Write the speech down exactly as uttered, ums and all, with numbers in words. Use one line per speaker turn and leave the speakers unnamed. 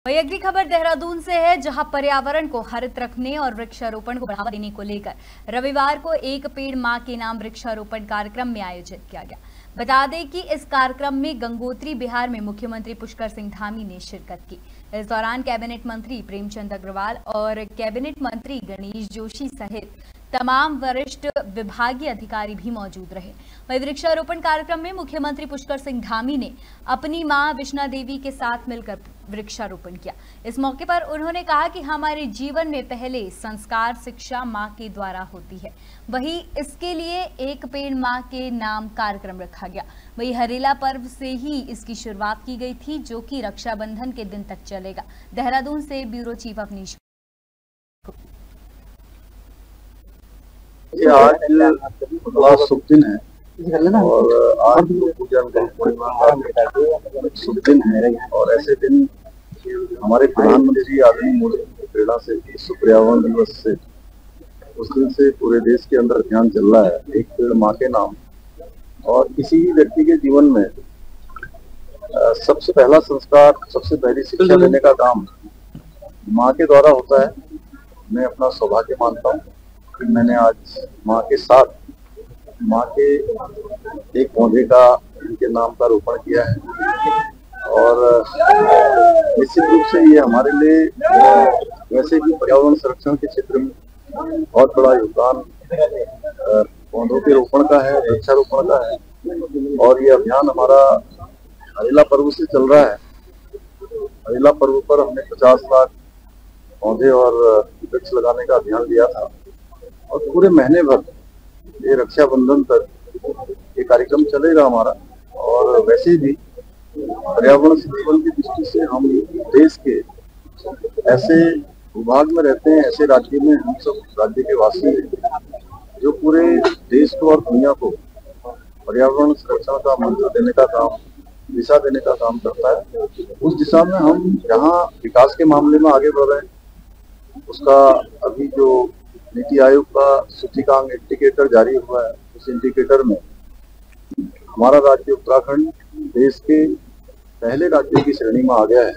वही अगली खबर देहरादून से है, जहां पर्यावरण को हरित रखने और वृक्षारोपण को बढ़ावा देने को लेकर रविवार को एक पेड़ मां के नाम वृक्षारोपण कार्यक्रम में आयोजित किया गया। बता दें कि इस कार्यक्रम में गंगोत्री बिहार में मुख्यमंत्री पुष्कर सिंह धामी ने शिरकत की। इस दौरान कैबिनेट मंत्री प्रेमचंद अग्रवाल और कैबिनेट मंत्री गणेश जोशी सहित तमाम वरिष्ठ विभागीय अधिकारी भी मौजूद रहे। वही वृक्षारोपण कार्यक्रम में मुख्यमंत्री पुष्कर सिंह धामी ने अपनी मां विष्णा देवी के साथ मिलकर वृक्षारोपण किया। इस मौके पर उन्होंने कहा कि हमारे जीवन में पहले संस्कार शिक्षा मां के द्वारा होती है, वही इसके लिए एक पेड़ मां के नाम कार्यक्रम रखा गया। वही हरेला पर्व से ही इसकी शुरुआत की गई थी, जो कि रक्षाबंधन के दिन तक चलेगा। देहरादून से ब्यूरो चीफ अवनीश।
ये आज बड़ा शुभ दिन है और आज पूजन पूर्णिमा का शुभ दिन है और ऐसे दिन हमारे प्रधानमंत्री आदरणीय मोदी की प्रेरणा से विश्व पर्यावरण दिवस से उस दिन से पूरे देश के अंदर अभियान चल रहा है, एक पेड़ माँ के नाम। और किसी भी व्यक्ति के जीवन में सबसे पहला संस्कार, सबसे पहली शिक्षा देने का काम माँ के द्वारा होता है। मैं अपना सौभाग्य मानता हूँ कि मैंने आज माँ के साथ माँ के एक पौधे का इनके नाम का रोपण किया है और निश्चित रूप से ये हमारे लिए वैसे भी पर्यावरण संरक्षण के क्षेत्र में बहुत बड़ा योगदान पौधों के रोपण का है, वृक्षारोपण का है। और ये अभियान हमारा हरेला पर्व से चल रहा है। हरेला पर्व पर हमने पचास लाख पौधे और वृक्ष लगाने का अभियान लिया था और पूरे महीने भर ये रक्षाबंधन तक ये कार्यक्रम चलेगा हमारा। और वैसे भी पर्यावरण संरक्षण की दृष्टि से हम देश के ऐसे भूभाग में रहते हैं, ऐसे राज्य में हम सब राज्य के वासी हैं जो पूरे देश को और दुनिया को पर्यावरण संरक्षण का मंत्र देने का काम, दिशा देने का काम करता है। उस दिशा में हम जहाँ विकास के मामले में आगे बढ़ रहे हैं, उसका अभी जो नीति आयोग का सूचकांक इंडिकेटर जारी हुआ है, उस इंडिकेटर में हमारा राज्य उत्तराखंड देश के पहले राज्यों की श्रेणी में आ गया है।